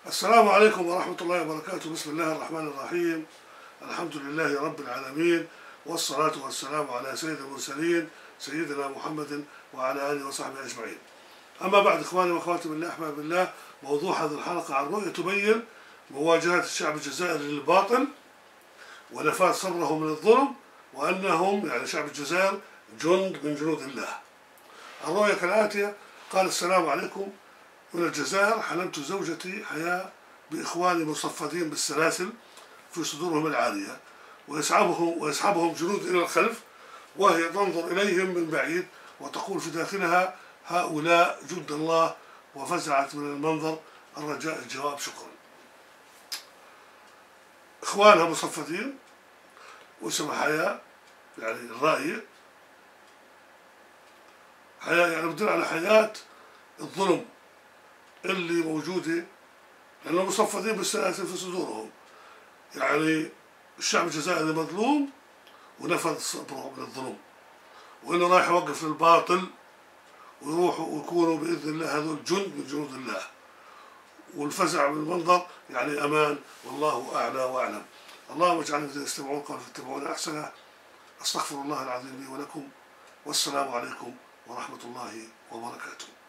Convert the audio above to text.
السلام عليكم ورحمة الله وبركاته. بسم الله الرحمن الرحيم. الحمد لله رب العالمين، والصلاة والسلام على سيد المرسلين سيدنا محمد وعلى آله وصحبه أجمعين. أما بعد، إخواني وأخواتي بالله أحباب بالله، موضوع هذه الحلقة عن رؤية تبين مواجهة الشعب الجزائري للباطل ونفاذ صبره من الظلم، وأنهم يعني شعب الجزائر جند من جنود الله. الرؤية كالآتية: قال: السلام عليكم من الجزائر. حلمت زوجتي حياة بإخواني مصفدين بالسلاسل في صدورهم العالية، ويسحبهم جنود إلى الخلف، وهي تنظر إليهم من بعيد وتقول في داخلها: هؤلاء جند الله. وفزعت من المنظر، الرجاء الجواب، شكرا. إخوانها مصفدين واسمها حياة، يعني الرأي حياة يعني بدل على حياة الظلم اللي موجودة، لأنهم مصفدين بالسلاسل في صدورهم. يعني الشعب الجزائري مظلوم ونفذ صبره من الظلم، وإنه رايح يوقف الباطل، ويروحوا ويكونوا بإذن الله هذول جند من جنود الله. والفزع من المنظر يعني أمان، والله أعلى وأعلم. اللهم اجعلنا الذين يستمعون القول فيتبعون أحسنه. أستغفر الله العظيم لي ولكم، والسلام عليكم ورحمة الله وبركاته.